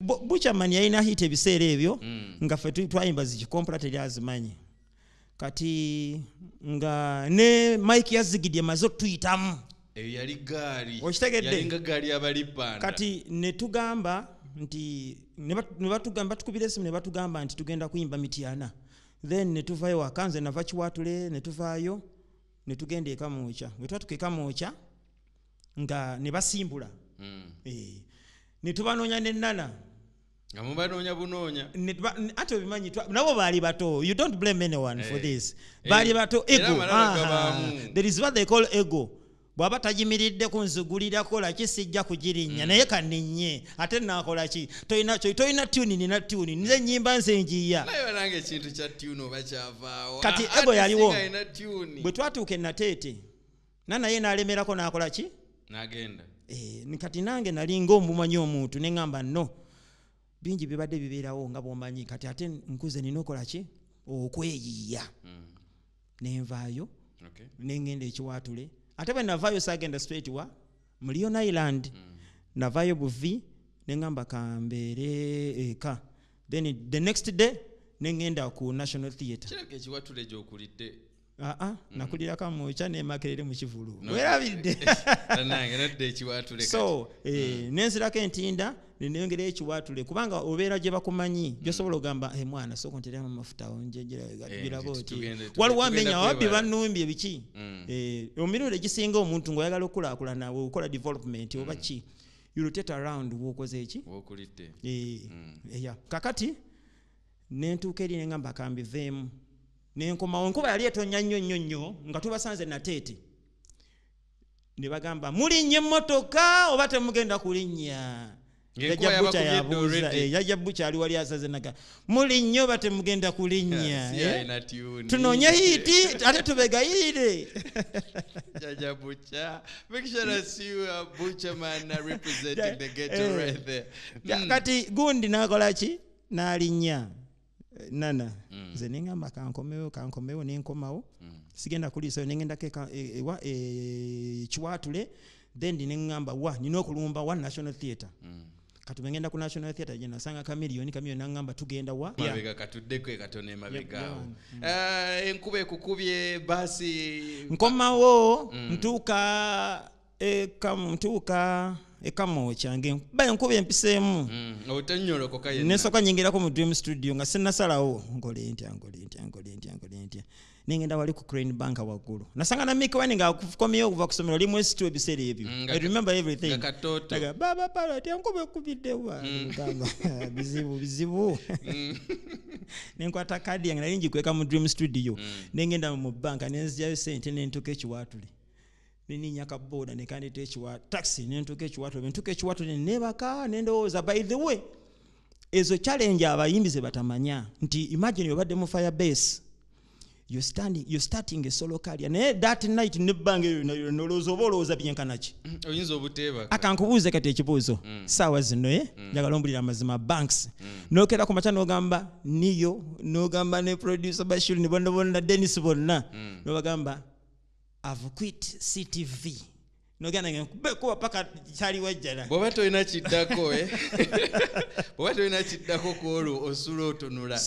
BuchaMan yalina hit ebiseera ebyo nga ffe twayimba zikikompula teri azimanyi kati nga ne Mike yazigidde maze okutuyitamu yali gaali okitegedde yalinga gaali abalipanda kati ne tugamba nti ne batugamba tukubira esimu ne batugamba nti tugenda kuyimba Mityana then ne tuvaayo wakanze nava Kiwatule ne tuvaayo ne tugenda Ekamwokya bwe twatuka Ekamwokya nga ne basimbula ne tubanoonya ne Nana nga mubanoonya bunoonya ate obimanyi nabo baali bato you don't blame anyone for this baali bato ego there is what they call ego bwaba tajimiridde kunzugulira kola kisijja kugirinnya naye kaninye ate nakola ki toyina tune nina tune nze nyimba nze njiya naye nange ekintu kya tune oba kyavaawo kati ego yaliwo bwe twatuuka Nateete naye nalemerako nakola ki nagenda kati nange nali ng'omumanyi omuntu ne ngamba no bingi bibadde bibeerawo nga bw'omanyi kati ate nkuze nina okola ki okweyiya nenvaayo nengenda Ekiwatule ate bwe navaayo saagenda straight wa Million Island navaayo Buvi nengamba kambeere eka then the next day nengenda ku National Theatre kireke Ekiwatule gy'okulidde nakulira Kamwokya ne Makerere mu Kivulu weerabidde nange nadde Ekiwatule so nensirako entinda nengera Ekiwatule kubanga obeera gye bakumanyi gyosobola ogamba mwana soko nteremu amafuta onjegirabo oti waliwo amenya wabbi bannumbye biki omirundi egisinga omuntu ng'oyagala okulaakulana okola development oba ki you rotate around wokoze eki wokulidde kakati nentuuka eri nengamba kambiveemu nenkomawo enkuba yali etonya nnyo nga tubasanze Nateete ne bagamba mulinnye emmotoka oba temugenda kulinnya yajja Bucha ali wali asaze naga mulinnye oba temugenda kulinnya tunoonye hiti ate tubegayirire Jaja Bucha make sure I see you BuchaMan representing the ghetto right there kati gundi nakola ki nalinnya Nana nze nengamba kankomewo nenkomawo sigenda kuliisayo nengenda ewa Kiwatule then nengamba nina okulumba wa National Theatre kati ngenda ku National Theatre gye nasanga chameleone nangamba tugenda wa mabega katuddeko ekatone mabegaawo enkuba ekukubye basi nkomawo ntuuka Ekamwokya ngenkuba enkuba empiseemu otanyolokoka nesooka nyingirako mu Dream Studio nga sinnasalawo ngole ntya nengenda wali ku Crane Bank waggulu nasanga na Mick Wine nga akomyeyo okuva ku ssomero limu esitu ebiseera ebyo I remember everything baba Palot enkuba ekubidde wa bizibu nenkwata kadi yange nali ngikweka mu Dream Studio nengenda mu banka nenzyayo sente nentuuka Ekiwatule nininya kaboda nekandeta taxi nentuuka Ekiwatule ntuuka Ekiwatule nebaka nendowooza by the way ezo challenge abayimbi ze batamanya nti imagine yobadde mu fire base you're starting a solo career naye that night nebbange nolowooza oba olowooza byenkanaki oyinza obuteebaka akankubuuze kati ekibuuzo saawa zino njagala ombulira amazima banks nokera ku makya nogamba niyo nogamba ne producer Bashir ne bonna Dennis bonna nobagamba I've quit SEETV nogenda ngekuba paka kyali wajjala bw'oba tolina kiddako bw'oba tolina kiddako ku olwo osula otunula